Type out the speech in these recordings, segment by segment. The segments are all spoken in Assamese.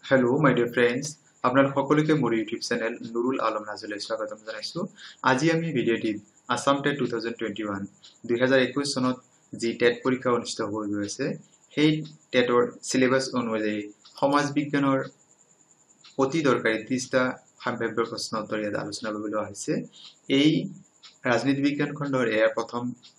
Hello, my dear friends. আপনার সকলকে মোৰ ইউটিউব চেনেল নুৰুল আলম নাজলৈ স্বাগতম জনাইছো। আজি আমি ভিডিঅ'টিত আসাম টেট 2021 2021 চনত যি টেট পৰীক্ষা অনুষ্ঠিত হৈ গৈছে সেই টেটৰ সিলেবাস অনুযায়ী সমাজ বিজ্ঞানৰ অতি দৰকাৰী 30টা সম্ভাব্য প্ৰশ্ন উত্তৰ ইয়াত আলোচনা কৰিবলৈ আহিছে। এই ৰাজনীতি বিজ্ঞান খণ্ডৰ এয়া প্ৰথম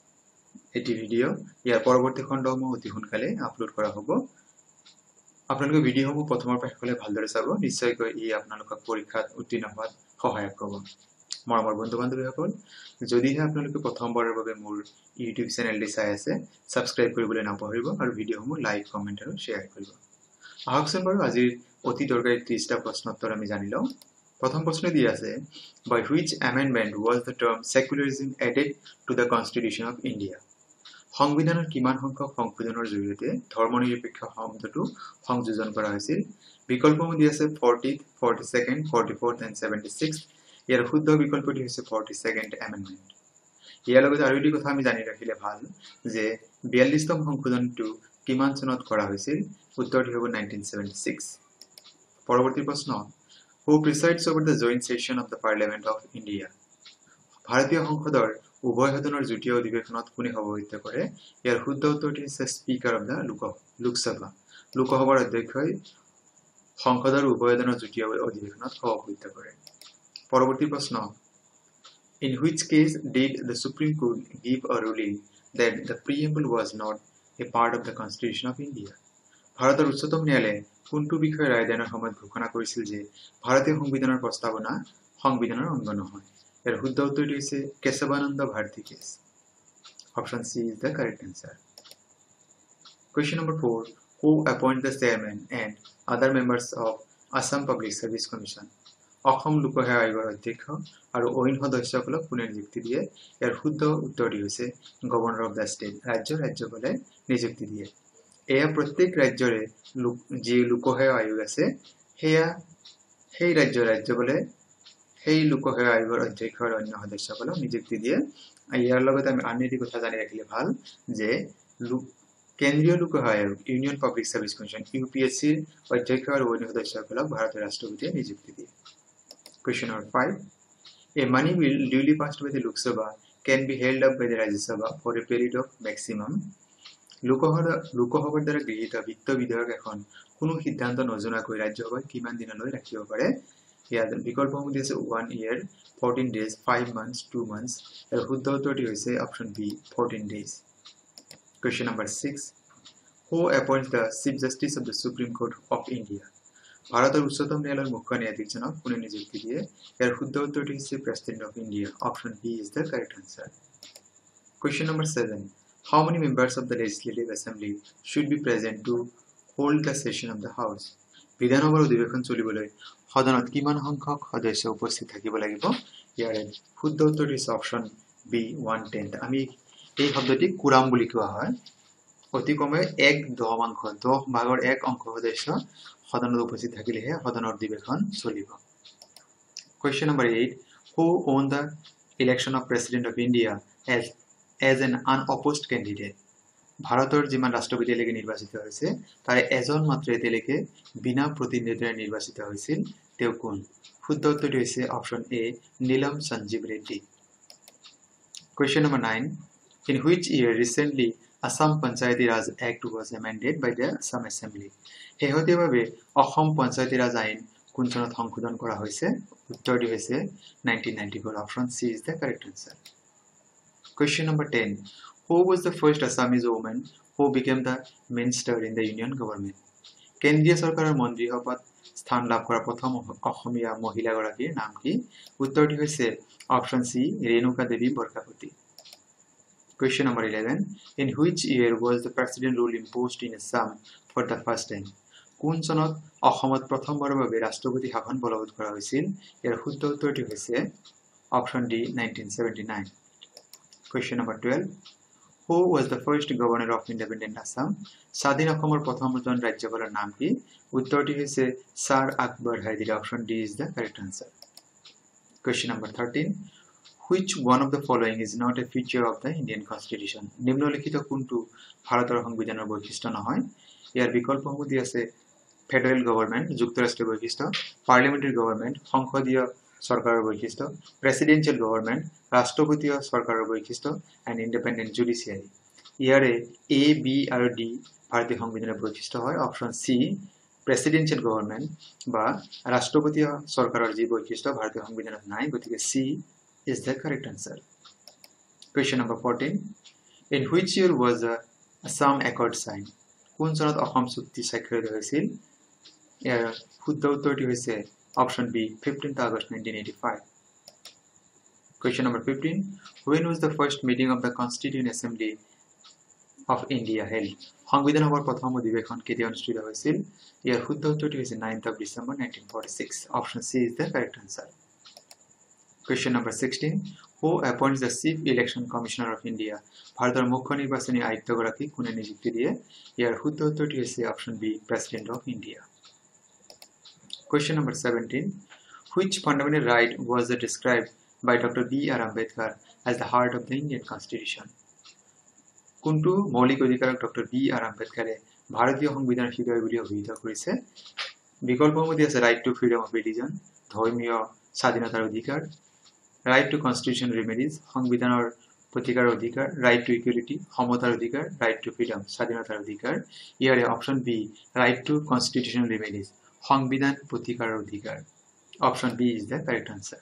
এটি ভিডিঅ'। ইয়াৰ পৰৱৰ্তী খণ্ডসমূহ অতি সোনকালে আপলোড কৰা হ'ব। আপোনালোকে ভিডিঅ'সমূহ প্ৰথমৰ পৰা শেষলৈ ভালদৰে চাব, নিশ্চয়কৈ ই আপোনালোকক পৰীক্ষাত উত্তীৰ্ণ হোৱাত সহায়ক হ'ব। মৰমৰ বন্ধু বান্ধৱীসকল, যদিহে আপোনালোকে প্ৰথমবাৰৰ বাবে মোৰ ইউটিউব চেনেলটি চাই আছে, ছাবস্ক্ৰাইব কৰিবলৈ নাপাহৰিব আৰু ভিডিঅ'সমূহ লাইক, কমেণ্ট আৰু শ্বেয়াৰ কৰিব। আহকচোন বাৰু আজিৰ অতি দৰকাৰী 30টা প্ৰশ্ন উত্তৰ আমি জানি লওঁ। প্ৰথম প্ৰশ্ন দি আছে, by which amendment was the term secularism added to the Constitution of India? সংবিধানৰ কিমান সংখ্যক সংশোধনৰ জৰিয়তে ধৰ্মনিৰপেক্ষ শব্দটো সংযোজন কৰা হৈছিল? বিকল্পসমূহ দি আছে 40th, 42nd, 44th and 76th। ইয়াৰ শুদ্ধ বিকল্পটি হৈছে 42nd এমেণ্ডমেণ্ট। ইয়াৰ লগতে আৰু এটি কথা আমি জানি ৰাখিলে ভাল যে 42তম সংশোধনটো কিমান চনত কৰা হৈছিল? উত্তৰটি হ'ব 1976। পৰৱৰ্তী প্ৰশ্ন, who presides over the joint session of the Parliament of India? ভাৰতীয় সংসদৰ উভয় সদনৰ যুটীয় অধিৱেশনত কোনে সভাপতিত্ব কৰে? ইয়াৰ শুদ্ধ উত্তৰটি হৈছে স্পিকাৰ অফ দ্য লোকসভা। লোকসভাৰ অধ্যক্ষই সংসদৰ উভয় সদনৰ যুটীয় অধিৱেশনত সভাপতিত্ব কৰে। পৰৱৰ্তী প্ৰশ্ন, in which case did the Supreme Court give a ruling that the preamble was not a part of the Constitution of India? ভাৰতৰ উচ্চতম ন্যায়ালয়ে কোনটো বিষয়ে ৰায়দানৰ সময়ত ঘোষণা কৰিছিল যে ভাৰতীয় সংবিধানৰ প্ৰস্তাৱনা সংবিধানৰ অংগ নহয়? ইয়াৰ শুদ্ধ উত্তৰটি হৈছে Kesavananda Bharati case. Option C is the correct answer. Question number 4, who appoint the chairman and other members of Assam Public Service Commission? Assam লোকসেৱা আয়োগৰ অধ্যক্ষ আৰু অইন সদস্যসকলক কোনে নিযুক্তি দিয়ে? ইয়াৰ শুদ্ধ উত্তৰটি হৈছে গভৰ্ণৰ অফ দ্য ষ্টেট। ৰাজ্যপালে নিযুক্তি দিয়ে। এয়া প্ৰত্যেক ৰাজ্যৰে যি লোকসেৱা আয়োগ আছে সেই ৰাজ্যপালে সেই লোকসেৱা আয়োগৰ অধ্যক্ষ আৰু অন্য সদস্যসকলক নিযুক্তি দিয়ে। ইয়াৰ লগতে আমি আন এটি কথা জানি ৰাখিলে ভাল যে কেন্দ্ৰীয় লোকসেৱা আয়োগ ইউনিয়ন পাব্লিক সাৰ্ভিস কমিশন ইউপিএসসিৰ অধ্যক্ষ আৰু অন্য সদস্যসকলক ভাৰতৰ ৰাষ্ট্ৰপতিয়ে নিযুক্তি দিয়ে। Question number 5, a money bill duly passed by the Lok Sabha can be held up by the Rajya Sabha for a period of maximum. লোকসভাৰ দ্বাৰা গৃহীত বিত্ত বিধেয়ক এখন কোনো সিদ্ধান্ত নজনাকৈ ৰাজ্যসভাত কিমান দিনলৈ ৰাখিব পাৰে? ইয়াত বিকল্পসমূহ দি আছে 1 year, 14 days, 5 months, 2 months। ইয়াৰ শুদ্ধ উত্তৰটি হৈছে option B 14 days। Question number 6, who appoints the Chief Justice of the Supreme Court of India? ভাৰতৰ উচ্চতম ন্যায়ালয়ৰ মুখ্য ন্যায়াধীশজনক কোনে নিযুক্তি দিয়ে? ইয়াৰ শুদ্ধ উত্তৰটি হৈছে president of India. Option B is the correct answer. Question number 7, how many members of the Legislative Assembly should be present to hold the session of the House? বিধানসভাৰ অধিৱেশন চলিবলৈ সদনত কিমান সংখ্যক সদস্য উপস্থিত থাকিব লাগিব? ইয়াৰ শুদ্ধ উত্তৰটি হৈছে অপশ্যন বি 1/10। আমি এই শব্দটি কুৰাম বুলি কোৱা হয়। অতি কমে 1/10 ভাগৰ 1 অংশ সদস্য সদনত উপস্থিত থাকিলেহে সদনৰ অধিৱেশন চলিব। Question number 8, who won the election of President of India as an unopposed candidate? ভাৰতৰ যিমান ৰাষ্ট্ৰপতি এলেকে নিৰ্বাচিত হৈছে তাৰে এজন মাত্ৰ এতেলেকে বিনা প্ৰতিদ্বন্দ্বিতাৰে নিৰ্বাচিত হৈছিল। তেওঁ কোন? শুদ্ধ উত্তৰটি হৈছে option A Neelam Sanjiva Reddy. Question number 9, in which year recently Assam Panchayati Raj Act was amended by the Assam Assembly? শেহতীয়াভাৱে অসম পঞ্চায়তী ৰাজ আইন কোন চনত সংশোধন কৰা হৈছে? উত্তৰটি হৈছে 1994। Option C is the correct answer. Question number 10, who was the first Assamese woman who became the minister in the union government? কেন্দ্ৰীয় চৰকাৰৰ মন্ত্ৰী সভাত স্থান লাভ কৰা প্ৰথম অসমীয়া মহিলাগৰাকীৰ নাম কি? উত্তৰটি হৈছে option C Renuka Devi Barkakati. Question number 11, in which year was the president rule imposed in Assam for the first time? কোন চনত অসমত প্ৰথমবাৰৰ বাবে ৰাষ্ট্ৰপতি শাসন বলবৎ কৰা হৈছিল? ইয়াৰ শুদ্ধ উত্তৰটি হৈছে option D 1979। Question number 12, who was the first governor of independent Assam? স্বাধীন অসমৰ প্ৰথমজন ৰাজ্যপালৰ নাম কি? উত্তৰটি হৈছে sir Akbar Hydari. Option D is the correct answer. Question number 13, which one of the following is not a feature of the Indian Constitution? নিম্নলিখিত কোনটো ভাৰতৰ সংবিধানৰ বৈশিষ্ট্য নহয়? ইয়াৰ বিকল্পসমূহ দি আছে ফেডারেল গভর্নমেন্ট যুক্তরাষ্ট্রের বৈশিষ্ট্য, পার্লামেন্টারি গভর্নমেন্ট সংসদীয় সরকারের বৈশিষ্ট্য, প্রেসিডেন্সিয়াল গভর্নমেন্ট রাষ্ট্রপতীয় সরকারের বৈশিষ্ট্য এন্ড ইন্ডিপেন্ডেন্ট জুডিশিয়ারি। ইয়ারে এ বি আর ডি ভারতীয় সংবিধানের বৈশিষ্ট্য হয়। অপশন সি প্রেসিডেন্সিয়াল গভর্নমেন্ট বা রাষ্ট্রপতীয় সরকারের যে বৈশিষ্ট্য ভারতীয় সংবিধানত নাই, গতিকে C is the correct answer. Question number 14. In which year was the Assam Accord signed? কোন চনত অসম চুক্তি স্বাক্ষৰিত হৈছিল? ইয়াৰ শুদ্ধ উত্তৰটি হৈছে option B 15th August 1985. Question number 15. When was the first meeting of the Constituent Assembly of India held? সংবিধান সভাৰ প্ৰথম অধিৱেশন কেতিয়া অনুষ্ঠিত হৈছিল? ইয়াৰ শুদ্ধ উত্তৰটি হৈছে 9th of December 1946. Option C is the correct answer. Question number 16. Who appoints the Chief Election Commissioner of India? ভারতের মুখ্য নির্বাচনী আয়ুক্তগৰাকী কোনে নিযুক্তি দিয়ে? ইয়াৰ শুদ্ধ উত্তৰটি হৈছে option B president of India. Question number 17. Which fundamental right was described by Dr. B.R. Ambedkar as the heart of the Indian Constitution? কোনটো মৌলিক অধিকাৰক ডক্টৰ বি আর আম্বেদকাৰে ভাৰতীয় সংবিধানৰ হৃদয় বুলি অভিহিত কৰিছে? বিকল্পসমূহ আছে right to freedom of religion, ধৰ্মীয় স্বাধীনতাৰ অধিকাৰ, রাইট টু কনস্টিটিউশন রেমেডিজ সংবিধানৰ প্ৰতিকাৰ অধিকাৰ, রাইট টু ইকুয়ালিটি সমতাৰ অধিকাৰ, রাইট টু ফ্রিডম স্বাধীনতাৰ অধিকাৰ। ইয়াৰে option B right to constitution remedies সংবিধান প্ৰতিকাৰৰ অধিকাৰ। Option B is the correct answer.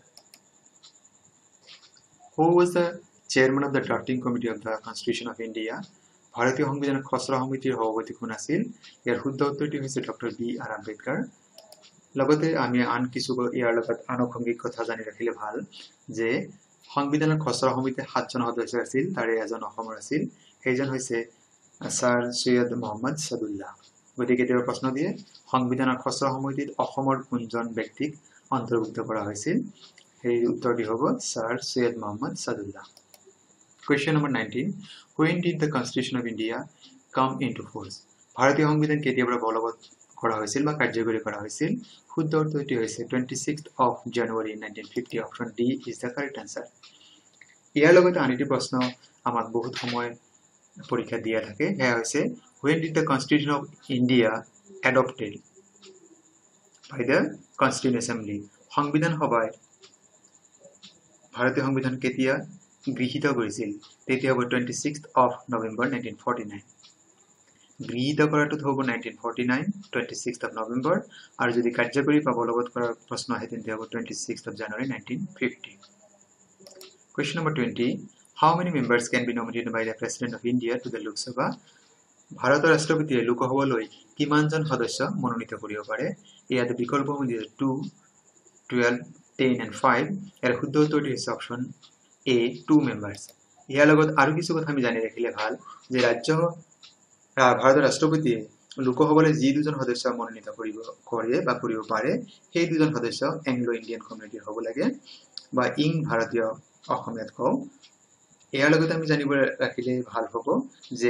Who was the chairman of the drafting committee of the Constitution of India? ভাৰতীয় সংবিধানৰ খচৰা সমিতিৰ সভাপতি কোন আছিল? ইয়াৰ শুদ্ধ উত্তৰটি হৈছে ডক্টৰ বি আর আম্বেদকাৰ। লগতে আমি আন কিছু ইয়াৰ লগত আনুষংগিক কথা জানি ৰাখিলে ভাল যে সংবিধানৰ খচৰা সমিতিৰ 7জন সদস্য আছিল, তাৰে এজন অসমৰ আছিল, সেইজন হৈছে স্যার সৈয়দ মোহাম্মদ সাদুল্লাহ। গতিকে তেওঁৰ প্ৰশ্ন দিয়ে সংবিধানৰ খচৰা সমিতিত অসমৰ কোনজন ব্যক্তিক অন্তৰ্ভুক্ত কৰা হৈছিল? সেই উত্তৰটি হ'ব sir Syed Mohammad Saadulla. Question number 19. When did the Constitution of India come into force? ভাৰতীয় সংবিধান কেতিয়াৰ পৰা বলবৎ কৰা হৈছিল বা কাৰ্যকৰী কৰা হৈছিল? শুদ্ধ উত্তৰটি হৈছে 26th of January 1950. Option D is the correct answer. ইয়াৰ লগতে আন এটি প্ৰশ্ন আমাক বহুত সময় পৰীক্ষা দিয়া থাকে, সেয়া হৈছে when did the Constitution of India adopted by the Constituent Assembly? সংবিধান সভাই ভাৰতীয় সংবিধান কেতিয়া গৃহীত কৰিছিল? তেতিয়া হ'ব 26th of November 1949. গৃহীত কৰাটো হ'ব 1949 26th of November, আৰু যদি কাৰ্যকৰী বা বলবৎ কৰাৰ প্ৰশ্ন আহে তেন্তে হ'ব 26th of January 1950. Question number 20. How many members can be nominated by the President of India to the Lok Sabha? ভাৰতৰ ৰাষ্ট্ৰপতিয়ে লোকসভালৈ কিমানজন সদস্য মনোনীত কৰিব পাৰে? ইয়াত বিকল্পসমূহ দিয়ে 2, 12, 10 and 5. ইয়াৰ শুদ্ধ উত্তৰটি হৈছে অপশন এ 2 মেম্বাৰ্স। ইয়াৰ লগত আৰু কিছু কথা আমি জানি ৰাখিলে ভাল যে ভাৰতৰ ৰাষ্ট্ৰপতিয়ে লোকসভালৈ যি দুজন সদস্য মনোনীত কৰিব পাৰে সেই দুজন সদস্য এংলো ইণ্ডিয়ান কমিউনিটিৰ হ'ব লাগে বা ভাৰতীয় অসমীয়াত কওঁ। ইয়াৰ লগতে আমি জানিব ৰাখিলে ভাল হ'ব যে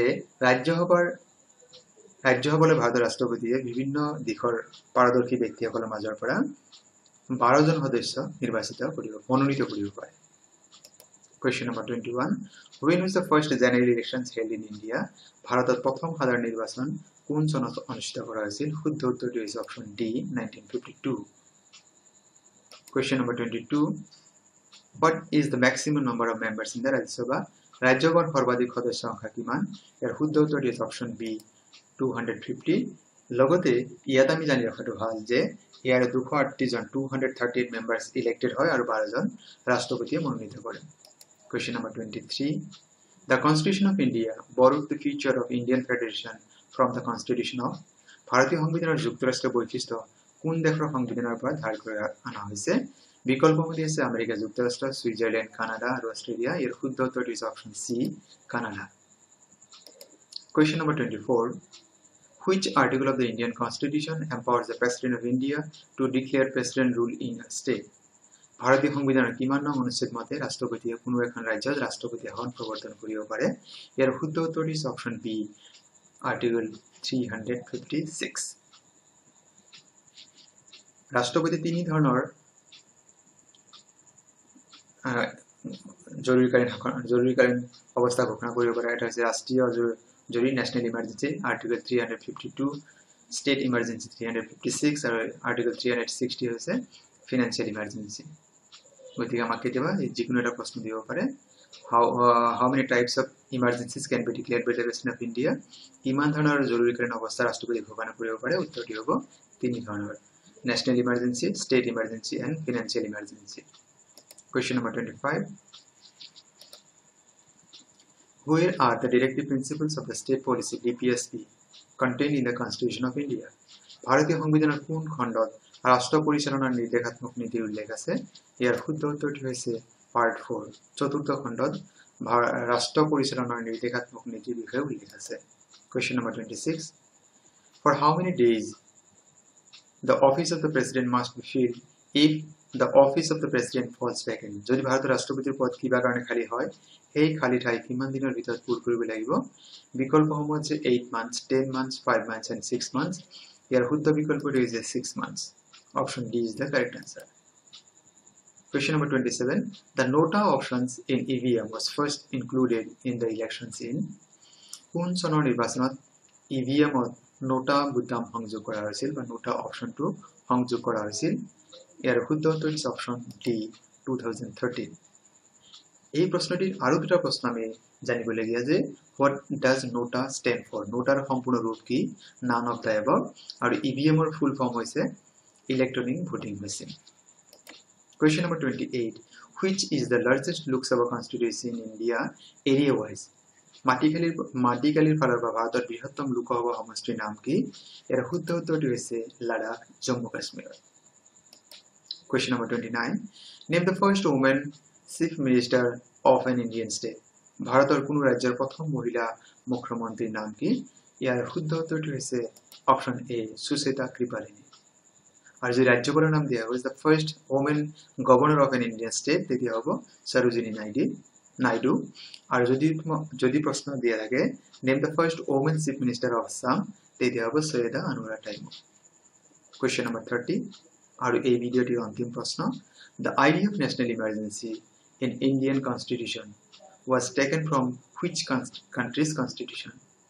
ৰাজ্যসভালৈ ভাৰতৰ ৰাষ্ট্ৰপতিয়ে বিভিন্ন দিশৰ পাৰদৰ্শী ব্যক্তিসকলৰ মাজৰ পৰা 12জন সদস্য মনোনীত কৰিব পাৰে। Question number 21. When was the first general elections held in India? ভাৰতত প্ৰথম সাধাৰণ নিৰ্বাচন কোন চনত অনুষ্ঠিত কৰা হৈছিল? শুদ্ধ উত্তৰটি হৈছে option D 1952. Question number 22. What is the maximum number of members in the Rajya Sabha? ৰাজ্যসভাৰ সৰ্বাধিক সদস্য সংখ্যা কিমান? ইয়াৰ শুদ্ধ উত্তৰটি হৈছে অপশন বি 250. লগতে ইয়াত আমি জানি ৰখাটো ভাল যে ইয়াৰে 238জন 238 মেম্বাৰ্স ইলেক্টেড হয় আৰু 12জন ৰাষ্ট্ৰপতিয়ে মনোনীত কৰে। Question number 23. The Constitution of India borrowed the feature of Indian Federation from the Constitution of ভাৰতীয় সংবিধানৰ যুক্তৰাষ্ট্ৰীয় বৈশিষ্ট্য কোন দেশৰ সংবিধানৰ পৰা ধাৰ কৰি অনা হৈছে? বিকল্পসমূহ আছে আমেৰিকা যুক্তৰাষ্ট্ৰ, সুইজাৰল্যান্ড, কানাডা আৰু অষ্ট্ৰেলিয়া। ইয়াৰ শুদ্ধ উত্তৰটি হৈছে option C Canada. Question number 24. Which article of the Indian Constitution empowers the President of India to declare president rule in a state? ভাৰতীয় সংবিধানৰ কিমান নং অনুচ্ছেদ মতে ৰাষ্ট্ৰপতিয়ে কোনো এখন ৰাজ্যত ৰাষ্ট্ৰপতি শাসন প্ৰৱৰ্তন কৰিব পাৰে? ইয়াৰ শুদ্ধ উত্তৰটি হৈছে অপশন বি আৰ্টিকল 356. ৰাষ্ট্ৰপতি তিনি ধৰণৰ জৰুৰীকালীন অৱস্থা ঘোষণা কৰিব পাৰে। এটা হৈছে ৰাষ্ট্ৰীয় জৰুৰী national emergency article 352, State emergency 356 আৰু article 360 হৈছে financial emergency গতিকে আমাক কেতিয়াবা যিকোনো এটা প্ৰশ্ন দিব পাৰে how many types of emergencies can be declared by the President of India কিমান ধৰণৰ জৰুৰীকালীন অৱস্থা ৰাষ্ট্ৰপতি ঘোষণা কৰিব পাৰে উত্তৰটি হ'ব তিনি ধৰণৰ national emergency state emergency and financial emergency question number 25 where are the directive principles of the state policy DPSP contained in the Constitution of India ভাৰতীয় সংবিধানৰ কোন খণ্ডত ৰাষ্ট্ৰ পৰিচালনাৰ নিৰ্দেশাত্মক নীতি উল্লেখ আছে ইয়াৰ শুদ্ধ উত্তৰটি হৈছে পাৰ্ট 4 চতুৰ্থ খণ্ডত ৰাষ্ট্ৰ পৰিচালনাৰ নিৰ্দেশাত্মক নীতিৰ বিষয়ে উল্লেখ আছে question number 26 for how many days the office of the president must be filled if the office of the president falls vacant যদি ভাৰতৰ ৰাষ্ট্ৰপতিৰ পদ কিবা কাৰণে খালি হয় এই খালি ঠাই কিমান দিনৰ ভিতৰত পূৰ কৰিব লাগিব বিকল্পসমূহ আছে 8 months 10 months 5 months and 6 months ইয়াৰ শুদ্ধ বিকল্পটি হৈছে 6 months option D is the correct answer question number 27 the nota options in EVM was first included in the elections in কোন চনৰ নিৰ্বাচনত EVM ত nota বুটাম সংযোগ কৰা হৈছিল বা nota optionটো সংযোগ কৰা হৈছিল ইয়াৰ শুদ্ধ উত্তৰটি option D 2013 এই প্ৰশ্নটিৰ আৰু দুটা প্ৰশ্ন আমি জানিবলগীয়া যে what does nota stand for notaৰ সম্পূৰ্ণ ৰূপ কি none of the above আৰু EVM ৰ ফুল ফৰ্ম হৈছে electronic voting machine question number 28 which is the largest Lok Sabha constituency in India area wise মাটিকালিৰ ফালৰ পৰা ভাৰতৰ বৃহত্তম লোকসভা সমষ্টিৰ নাম কি ইয়াৰ শুদ্ধ উত্তৰটি হৈছে Ladakh Jammu Kashmir question number 29 name the first woman chief minister of an Indian state ভাৰতৰ কোন ৰাজ্যৰ প্ৰথম মহিলা মুখ্যমন্ত্ৰীৰ নাম কি ইয়াৰ শুদ্ধ উত্তৰটি হৈছে অপচন এ সুচেতা কৃপালিনী আৰু যদি ৰাজ্যপালৰ নাম দিয়া হয় the first woman governor of an Indian state তেতিয়া হ'ব সৰোজিনী নাইডু আৰু যদি প্ৰশ্ন দিয়া থাকে name the first woman chief minister of Assam তেতিয়া হ'ব সৈয়দা আনোয়াৰা টাইমো question number 30 আৰু এই ভিডিওটিৰ অন্তিম প্ৰশ্ন the idea of national emergency in Indian constitution was taken from which country's constitution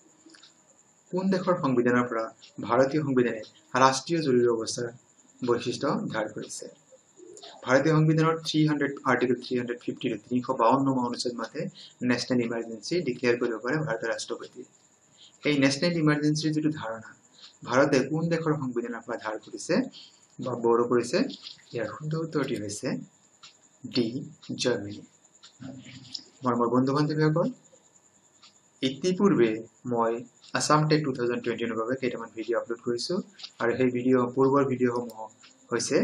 কোন দেশৰ সংবিধানৰ পৰা ভাৰতীয় সংবিধানে ৰাষ্ট্ৰীয় জৰুৰী অৱস্থাৰ বৈশিষ্ট্য ধাৰ কৰিছে ভাৰতীয় সংবিধানৰ 300 আৰ্টিকল 350 ৰ 352 নং অনুচ্ছেদ মতে ন্যাশনাল ইমাৰ্জেন্সি ডিক্লেয়াৰ কৰিব পাৰে ভাৰতৰ ৰাষ্ট্ৰপতি এই ন্যাশনাল ইমাৰ্জেন্সিৰ যেটো ধাৰণা ভাৰতে কোন দেশৰ সংবিধানৰ পৰা ধাৰ কৰিছে বা বড় কৰিছে ইয়াৰ শুদ্ধ উত্তৰটি হৈছে ডি জাৰ্মানী মোৰ বন্ধু-বান্ধৱীসকল ইতিপূৰ্বে মই আসাম টেক 2020 ৰ বাবে কেইটামান ভিডিও আপলোড কৰিছো আৰু সেই ভিডিও পূৰ্বৰ ভিডিওসমূহ হৈছে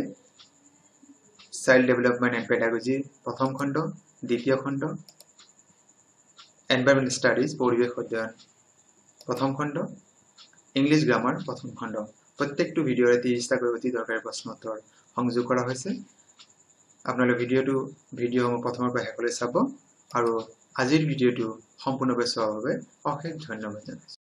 চাইল্ড ডেভেলপমেন্ট এণ্ড পেডাগজি প্ৰথম খণ্ড দ্বিতীয় খণ্ড এনভায়ৰনমেন্ট ষ্টাডিজ পৰিৱেশ অধ্যয়ন প্ৰথম খণ্ড ইংলিশ গ্ৰামাৰ প্ৰথম খণ্ড প্ৰত্যেকটো ভিডিওৰে 30টা কৰি অতি দৰকাৰী প্ৰশ্ন উত্তৰ সংযোগ কৰা হৈছে আপোনালোকে ভিডিওসমূহ প্ৰথমৰ পৰা শেষলৈ চাব আৰু আজিৰ ভিডিওটো সম্পূৰ্ণভাৱে চোৱাৰ বাবে অশেষ ধন্যবাদ জনাইছো